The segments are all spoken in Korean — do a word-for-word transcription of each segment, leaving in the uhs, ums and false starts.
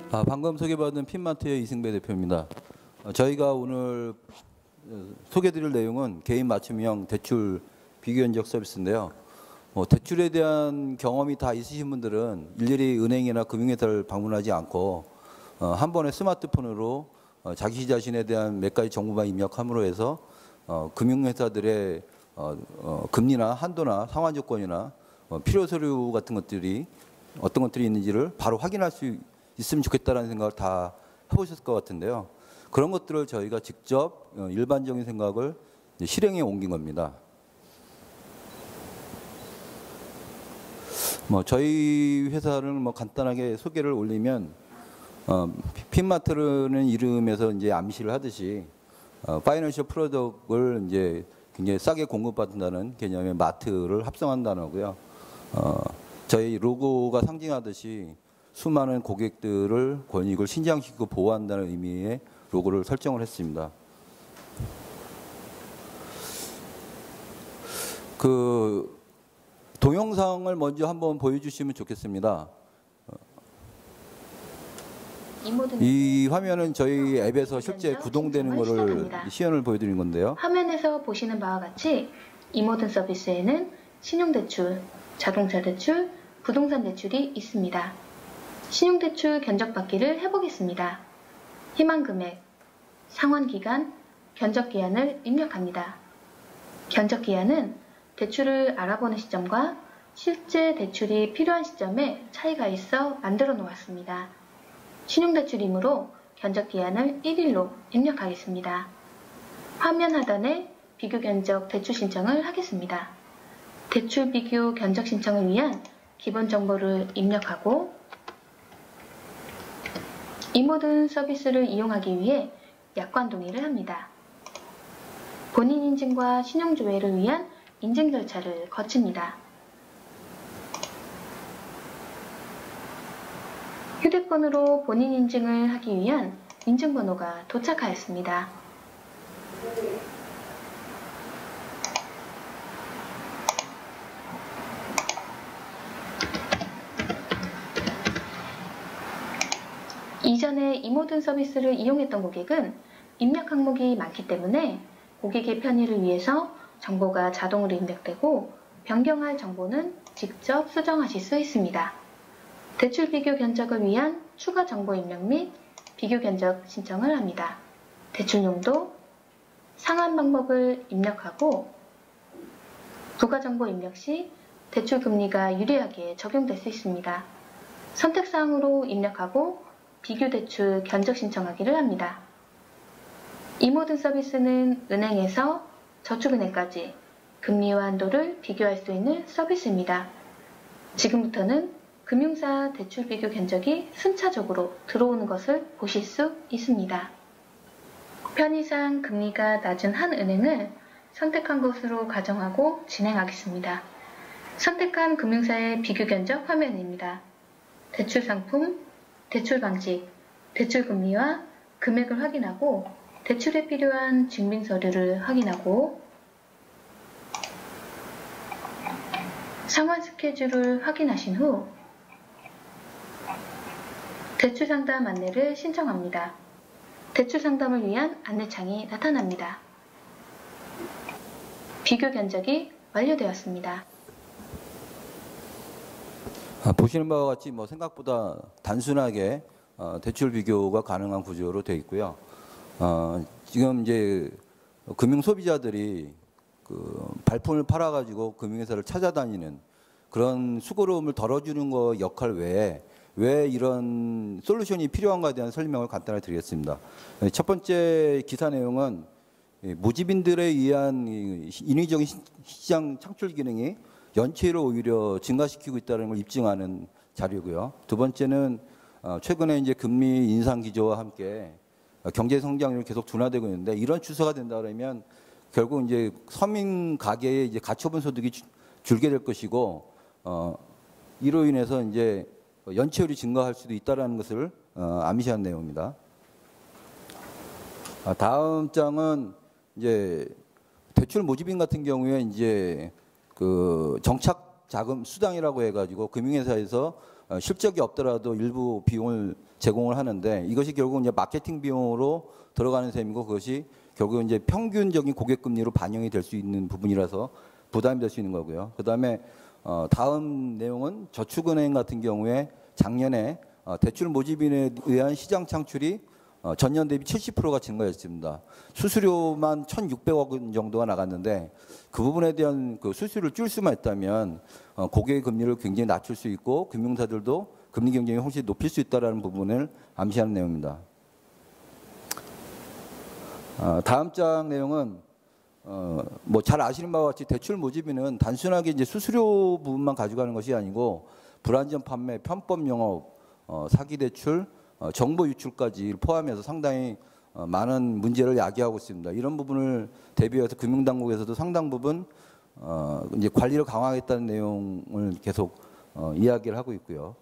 아, 방금 소개받은 핀마트의 이승배 대표입니다. 어, 저희가 오늘 소개드릴 내용은 개인 맞춤형 대출 비교 견적 서비스인데요. 어, 대출에 대한 경험이 다 있으신 분들은 일일이 은행이나 금융회사를 방문하지 않고 어, 한 번에 스마트폰으로 어, 자기 자신에 대한 몇 가지 정보만 입력함으로 해서 어, 금융회사들의 어, 어, 금리나 한도나 상환 조건이나 어, 필요 서류 같은 것들이 어떤 것들이 있는지를 바로 확인할 수 있으면 좋겠다라는 생각을 다 해보셨을 것 같은데요. 그런 것들을 저희가 직접 어, 일반적인 생각을 실행에 옮긴 겁니다. 뭐 저희 회사를 뭐 간단하게 소개를 올리면 어, 핀마트라는 이름에서 이제 암시를 하듯이 어, 파이낸셜 프로덕트를 이제 굉장히 싸게 공급받는다는 개념의 마트를 합성한 단어고요. 어, 저희 로고가 상징하듯이 수많은 고객들을 권익을 신장시키고 보호한다는 의미의 로고를 설정을 했습니다. 그 동영상을 먼저 한번 보여주시면 좋겠습니다. 이 화면은 저희 앱에서 실제 구동되는 것을 시연을 보여드린 건데요. 화면에서 보시는 바와 같이 이모든 서비스에는 신용대출, 자동차대출, 부동산 대출이 있습니다. 신용대출 견적받기를 해보겠습니다. 희망금액, 상환기간, 견적기한을 입력합니다. 견적기한은 대출을 알아보는 시점과 실제 대출이 필요한 시점에 차이가 있어 만들어 놓았습니다. 신용대출이므로 견적기한을 일 일로 입력하겠습니다. 화면 하단에 비교견적 대출 신청을 하겠습니다. 대출 비교 견적 신청을 위한 기본 정보를 입력하고 이 모든 서비스를 이용하기 위해 약관 동의를 합니다. 본인 인증과 신용조회를 위한 인증 절차를 거칩니다. 휴대폰으로 본인 인증을 하기 위한 인증번호가 도착하였습니다. 이전에 이 모든 서비스를 이용했던 고객은 입력 항목이 많기 때문에 고객의 편의를 위해서 정보가 자동으로 입력되고 변경할 정보는 직접 수정하실 수 있습니다. 대출 비교 견적을 위한 추가 정보 입력 및 비교 견적 신청을 합니다. 대출 용도, 상환 방법을 입력하고 부가 정보 입력 시 대출 금리가 유리하게 적용될 수 있습니다. 선택사항으로 입력하고 비교 대출 견적 신청하기를 합니다. 이 모든 서비스는 은행에서 저축은행까지 금리와 한도를 비교할 수 있는 서비스입니다. 지금부터는 금융사 대출 비교 견적이 순차적으로 들어오는 것을 보실 수 있습니다. 편의상 금리가 낮은 한 은행을 선택한 것으로 가정하고 진행하겠습니다. 선택한 금융사의 비교 견적 화면입니다. 대출 상품, 대출 방식, 대출 금리와 금액을 확인하고 대출에 필요한 증빙 서류를 확인하고 상환 스케줄을 확인하신 후 대출 상담 안내를 신청합니다. 대출 상담을 위한 안내창이 나타납니다. 비교 견적이 완료되었습니다. 아, 보시는 바와 같이 뭐 생각보다 단순하게 어, 대출 비교가 가능한 구조로 되어 있고요. 어, 지금 이제 금융 소비자들이 그 발품을 팔아가지고 금융회사를 찾아다니는 그런 수고로움을 덜어주는 거 역할 외에 왜 이런 솔루션이 필요한가에 대한 설명을 간단히 드리겠습니다. 첫 번째 기사 내용은 모집인들에 의한 인위적인 시장 창출 기능이 연체율을 오히려 증가시키고 있다는 걸 입증하는 자료고요. 두 번째는 최근에 이제 금리 인상 기조와 함께 경제 성장률이 계속 둔화되고 있는데 이런 추세가 된다 그러면 결국 이제 서민 가계의 이제 가처분 소득이 줄게 될 것이고 어, 이로 인해서 이제 연체율이 증가할 수도 있다라는 것을 어, 암시한 내용입니다. 아, 다음 장은 이제 대출 모집인 같은 경우에 이제 그 정착 자금 수당이라고 해가지고 금융회사에서 어, 실적이 없더라도 일부 비용을 제공을 하는데 이것이 결국 이제 마케팅 비용으로 들어가는 셈이고 그것이 결국 이제 평균적인 고객 금리로 반영이 될 수 있는 부분이라서 부담이 될 수 있는 거고요. 그다음에 어, 다음 내용은 저축은행 같은 경우에 작년에 어, 대출 모집인에 의한 시장 창출이 어, 전년 대비 칠십 퍼센트가 증가했습니다. 수수료만 천육백억 원 정도가 나갔는데 그 부분에 대한 그 수수료를 줄 수만 있다면 어, 고객의 금리를 굉장히 낮출 수 있고 금융사들도 금리 경쟁이 훨씬 높일 수 있다는 부분을 암시하는 내용입니다. 어, 다음 장 내용은 어, 뭐 잘 아시는 바와 같이 대출 모집인은 단순하게 이제 수수료 부분만 가져가는 것이 아니고 불안전 판매, 편법 영업, 어, 사기 대출, 어, 정보 유출까지 포함해서 상당히 어, 많은 문제를 야기하고 있습니다. 이런 부분을 대비해서 금융당국에서도 상당 부분 어, 이제 관리를 강화하겠다는 내용을 계속 어, 이야기를 하고 있고요.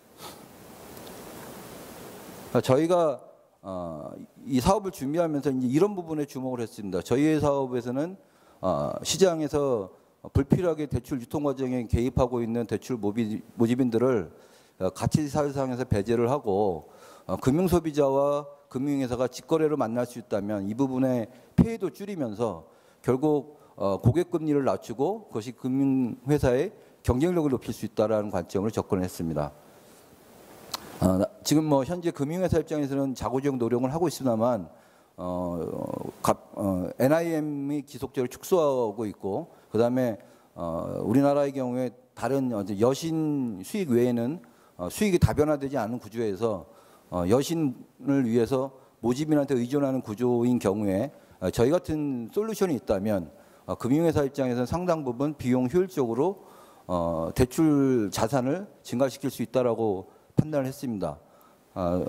그러니까 저희가 어, 이 사업을 준비하면서 이제 이런 부분에 주목을 했습니다. 저희의 사업에서는 어, 시장에서 불필요하게 대출 유통 과정에 개입하고 있는 대출 모비, 모집인들을 어, 가치 사회상에서 배제를 하고 어, 금융 소비자와 금융회사가 직거래로 만날 수 있다면 이 부분의 폐해도 줄이면서 결국 어, 고객 금리를 낮추고 그것이 금융회사의 경쟁력을 높일 수 있다라는 관점으로 접근했습니다. 어, 지금 뭐 현재 금융회사 입장에서는 자구적 노력을 하고 있습니다만 어, 각, 어, 엔아이엠이 지속적으로 축소하고 있고 그 다음에 어, 우리나라의 경우에 다른 여신 수익 외에는 어, 수익이 다변화되지 않은 구조에서 어, 여신을 위해서 모집인한테 의존하는 구조인 경우에 어, 저희 같은 솔루션이 있다면 어, 금융회사 입장에서는 상당 부분 비용 효율적으로 어, 대출 자산을 증가시킬 수 있다라고 판단을 했습니다. 어,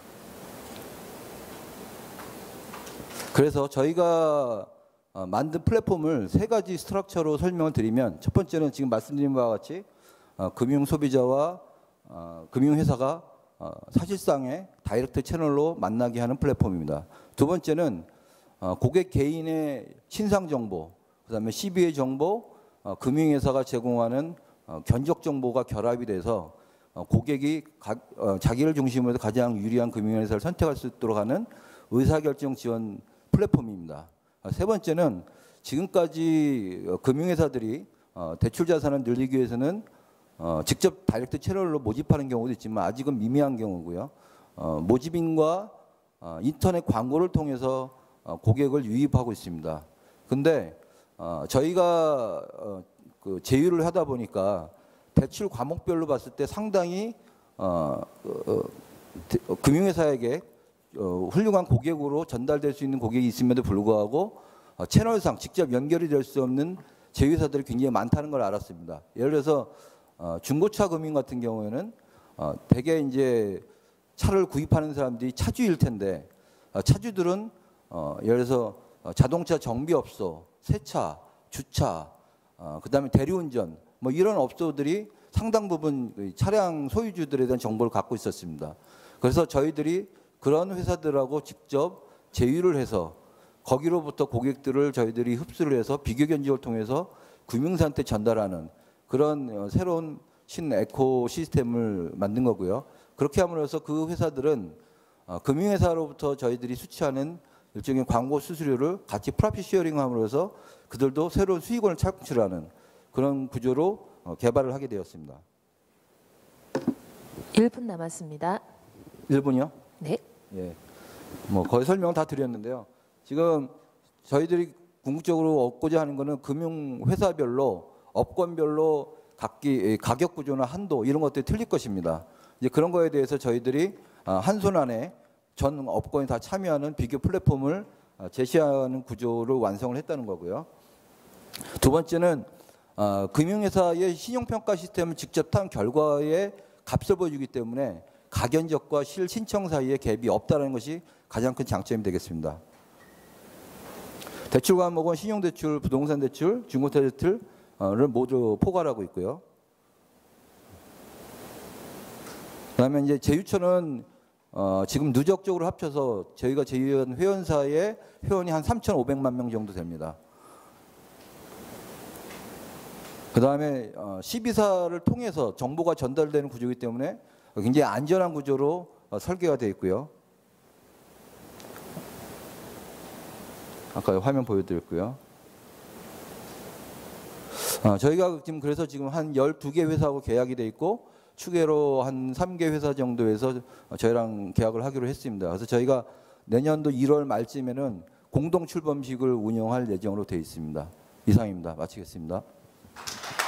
그래서 저희가 어, 만든 플랫폼을 세 가지 스트럭처로 설명을 드리면 첫 번째는 지금 말씀드린 바와 같이 어, 금융 소비자와 어, 금융회사가 어, 사실상의 다이렉트 채널로 만나게 하는 플랫폼입니다. 두 번째는 어, 고객 개인의 신상 정보, 그다음에 씨비의 정보, 어, 금융회사가 제공하는 어, 견적 정보가 결합이 돼서 어, 고객이 가, 어, 자기를 중심으로 가장 유리한 금융회사를 선택할 수 있도록 하는 의사결정 지원 플랫폼입니다. 어, 세 번째는 지금까지 어, 금융회사들이 어, 대출 자산을 늘리기 위해서는 어, 직접 다이렉트 채널로 모집하는 경우도 있지만 아직은 미미한 경우고요. 어, 모집인과 어, 인터넷 광고를 통해서 어, 고객을 유입하고 있습니다. 근데 어, 저희가 어, 그 제휴를 하다 보니까 대출 과목별로 봤을 때 상당히 어, 어, 어, 금융회사에게 어, 훌륭한 고객으로 전달될 수 있는 고객이 있음에도 불구하고 어, 채널상 직접 연결이 될 수 없는 제휴사들이 굉장히 많다는 걸 알았습니다. 예를 들어서 어, 중고차 금융 같은 경우에는 어, 대개 이제 차를 구입하는 사람들이 차주일 텐데 어, 차주들은 어, 예를 들어서 어, 자동차 정비업소, 세차, 주차, 어, 그다음에 대리운전 뭐 이런 업소들이 상당 부분 차량 소유주들에 대한 정보를 갖고 있었습니다. 그래서 저희들이 그런 회사들하고 직접 제휴를 해서 거기로부터 고객들을 저희들이 흡수를 해서 비교 견적을 통해서 금융사한테 전달하는 그런 새로운 신 에코 시스템을 만든 거고요. 그렇게 함으로써 그 회사들은 금융회사로부터 저희들이 수취하는 일종의 광고 수수료를 같이 프로핏 쉐어링함으로써 그들도 새로운 수익원을 창출하는 그런 구조로 개발을 하게 되었습니다. 일 분 남았습니다. 일 분이요? 네. 예. 뭐 거의 설명을 다 드렸는데요. 지금 저희들이 궁극적으로 얻고자 하는 것은 금융회사별로 업권별로 각기 가격 구조나 한도 이런 것들이 틀릴 것입니다. 이제 그런 거에 대해서 저희들이 한 손 안에 전 업권이 다 참여하는 비교 플랫폼을 제시하는 구조를 완성을 했다는 거고요. 두 번째는 어, 금융회사의 신용평가 시스템을 직접 탄 결과에 값을 보여주기 때문에 가견적과 실신청 사이에 갭이 없다는 것이 가장 큰 장점이 되겠습니다. 대출 과목은 신용대출, 부동산 대출, 중고차 대출을 모두 포괄하고 있고요. 그다음에 이제 제휴처는 어, 지금 누적적으로 합쳐서 저희가 제휴한 회원사의 회원이 한 삼천오백만 명 정도 됩니다. 그다음에 어, 시비사를 통해서 정보가 전달되는 구조이기 때문에 굉장히 안전한 구조로 어, 설계가 되어 있고요. 아까 화면 보여드렸고요. 어, 저희가 지금 그래서 지금 한 열두 개 회사하고 계약이 돼 있고 추계로 한 세 개 회사 정도에서 저희랑 계약을 하기로 했습니다. 그래서 저희가 내년도 일월 말쯤에는 공동 출범식을 운영할 예정으로 되어 있습니다. 이상입니다. 마치겠습니다.